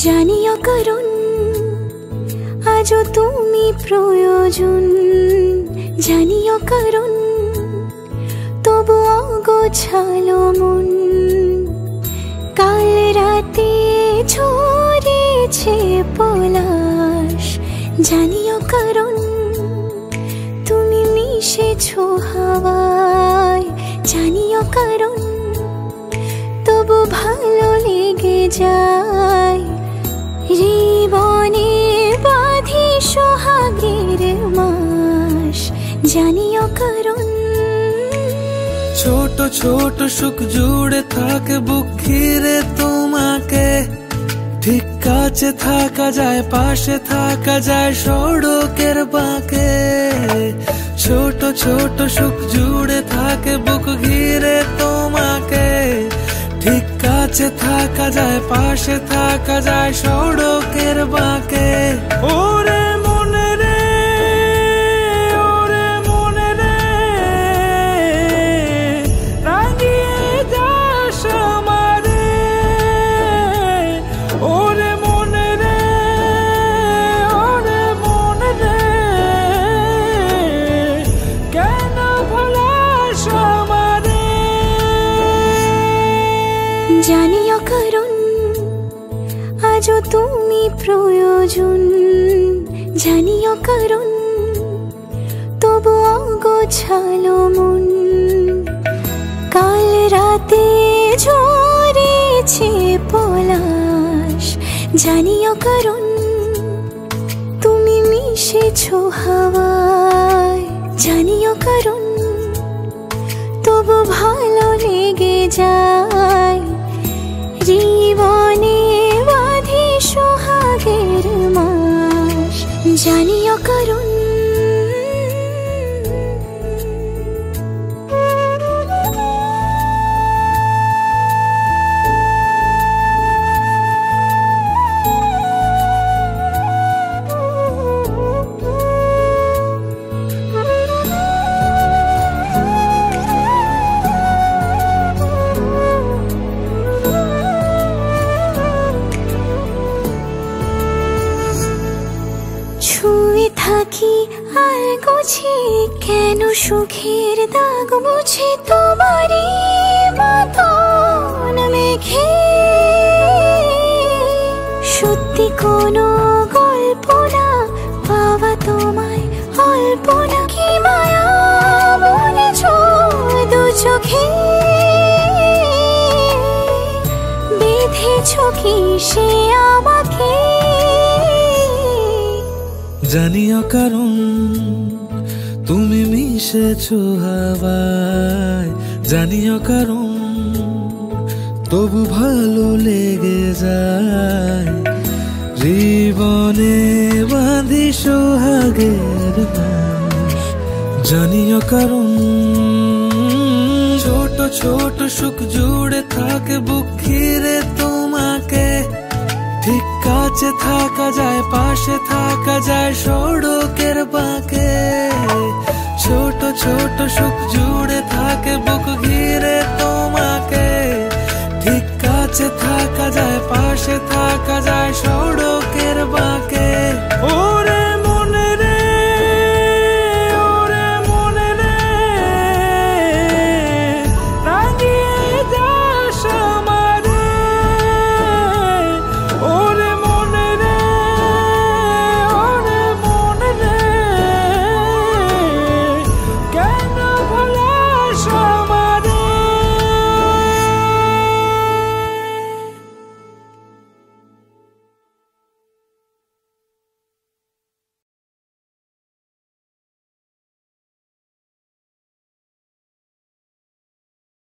জানিও কারণ আজও তুমি প্রয়োজন, জানিও কারণ তবু অগোছালো মন। কাল রাতে ঝরেছে পলাশ, জানিও কারণ তুমি মিশেছো হাওয়ায়, জানিও কারণ তবু ভালো লেগে যায়। জীবনে বাঁধি সোহাগের মাস, জানিও কারণ ছোট ছোট সুখ জুড়ে থাকে বুক ঘিরে তোমাকে। ঠিক কাছে থাকা যায়, পাশে থাকা যায় সড়কের বাঁকে। ছোট ছোট সুখ জুড়ে থাকে বুক ঘিরে তোমাকে। ঠিক কাছে থাকা যায়, পাশে থাকা যায় সড়কের বাঁকে। ওরে মনে রে, ওরে মনে রে, রাঙিয়ে যাস আমারে। ওরে মনে রে, ওরে মনে রে, কেন ভোলাস আমারে। জানিও কারণ আজও তুমি প্রয়োজন, জানিও কারণ তবু অগোছালো মন। কাল রাতে ঝরেছে পলাশ, জানিও কারণ তুমি মিশেছো হাওয়ায়, জানিও কারণ তবু ভালো লেগে যায়। জীবনে বাঁধি সোহাগের মাস, জানিও কারণ ছুঁয়ে থাকি আর গোছি কেন সুখের দাগ মুছে তোমারই মতন মেঘে। সত্যি কোনো গল্প না পাওয়া তোমায় অল্প না, কি মায়া বলেছ দু চোখে। বেঁধেছ কি সে আমাকে, জানিও কারণ তুমি মিশেছো হাওয়ায়। জানিও কারণ তবু ভালো লেগে যায়। জীবনে বাঁধি সোহাগের মাস, জানিও কারণ ছোট ছোট সুখ জুড়ে থাকে বুক ঘিরে তোমাকে। ঠিক কাছে থাকা যায়, পাশে থাকা যায় সড়কের বাঁকে। ছোট ছোট সুখ জুড়ে থাকে বুক ঘিরে তোমাকে। ঠিক কাছে থাকা যায়, পাশে থাকা যায় সড়ক